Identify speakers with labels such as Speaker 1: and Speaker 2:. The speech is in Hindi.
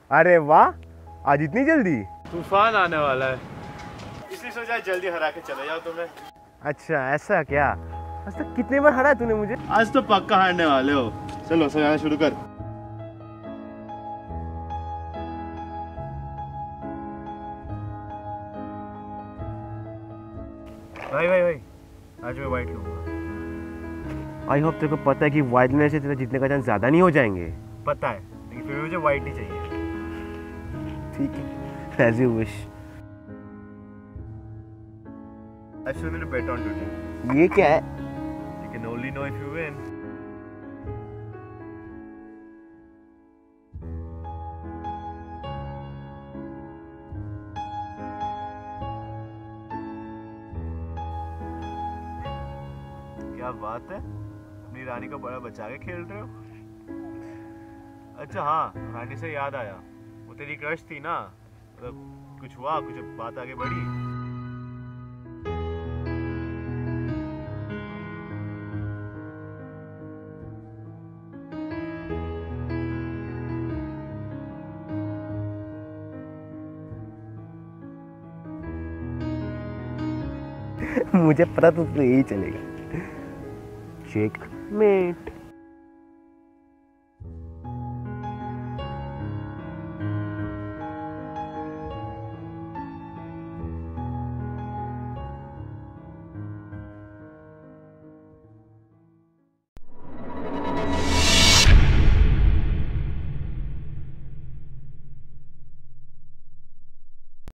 Speaker 1: अरे वाह, आज इतनी जल्दी?
Speaker 2: तूफान आने वाला है, इसलिए सोचा जल्दी हरा के चले जाओ तुम्हें।
Speaker 1: अच्छा ऐसा क्या? आज तक कितने बार हराया तूने मुझे?
Speaker 2: आज तो पक्का हारने वाले हो। चलो सजाना शुरू कर।
Speaker 1: भाई भाई भाई, आज मैं वाइट लूंगा। आई होप तेरे को पता है कि वाइट लेने से तेरा जीतने का चांस ज्यादा नहीं हो जाएंगे।
Speaker 2: पता है, लेकिन फिर मुझे वाइट ही चाहिए।
Speaker 1: ठीक है, as you wish.
Speaker 2: I should need to bet on today.
Speaker 1: ये क्या है?
Speaker 2: You can only know if you win. क्या बात है, अपनी रानी को बड़ा बचा के खेल रहे हो। अच्छा हाँ, रानी से याद आया, वो तेरी क्रश थी ना, मतलब कुछ हुआ, कुछ बात आगे बढ़ी?
Speaker 1: मुझे पता तो यही चलेगा। चेकमेट।